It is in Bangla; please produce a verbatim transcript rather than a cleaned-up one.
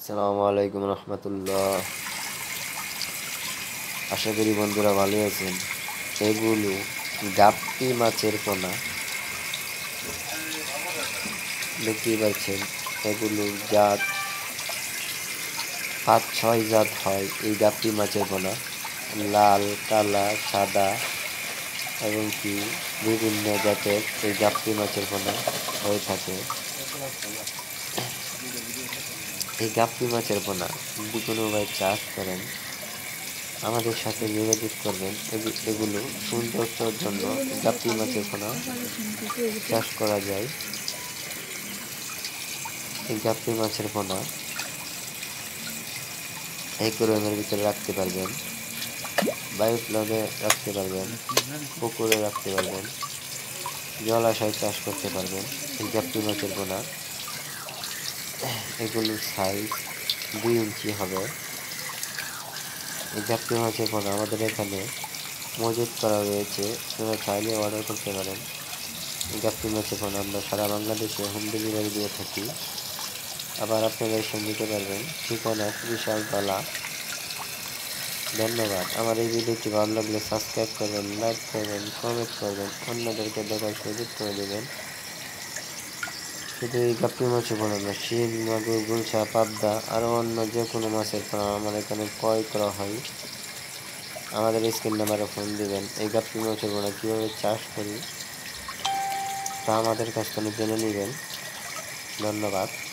আসসালামু আলাইকুম রহমতুল্লাহ। আশা করি বন্ধুরা ভালো আছেন। এগুলো গাপ্পি মাছের পোনা, দেখতেই পাচ্ছেন। এগুলো জাত পাঁচ ছয় জাত হয় এই গাপ্পি মাছের পোনা, লাল, কালা, সাদা এবং কি বিভিন্ন জাতের এই গাপ্পি মাছের পোনা হয়ে থাকে। এই গাপ্পি মাছের পোনা যদি কোনো ভাই চাষ করেন, আমাদের সাথে যোগাযোগ করবেন। এগুলো সৌন্দর্যের জন্য গাপ্পি মাছের পোনা চাষ করা যায়। এই গাপ্পি মাছের পোনা অ্যাকুরিয়ামের ভিতরে রাখতে পারবেন, বায়োফ্লগে রাখতে পারবেন, পুকুরে রাখতে পারবেন, জলাশয় চাষ করতে পারবেন। এই গাপ্পি মাছের পোনা এগুলোর সাইজ দুই ইঞ্চি হবে। এই গাপ্পি মাছের পোনা আমাদের এখানে মজুত করা রয়েছে, আপনারা চাইলে অর্ডার করতে পারেন। এই গাপ্পি মাছের পোনা আমরা সারা বাংলাদেশে হোম ডেলিভারি দিয়ে থাকি। আবার আপনারা এসে নিতে পারবেন। ঠিকানা ত্রিশালতলা। ধন্যবাদ। আমার এই ভিডিওটি ভালো লাগলে সাবস্ক্রাইব করবেন, লাইক করবেন, কমেন্ট করবেন, অন্যদেরকে দেখার সুযোগ করে দেবেন। শুধু এই গাপ্পি মাছের পোনা না, শিং, মাগুর, গুলশা, পাবদা আরও অন্য যে কোনো মাছের পোনা আমার এখানে ক্রয় করা হয়। আমাদের স্ক্রিন নাম্বারে ফোন দিবেন। এই গাপ্পি মাছের পোনা কীভাবে চাষ করি তা আমাদের কাছ থেকে জেনে নেবেন। ধন্যবাদ।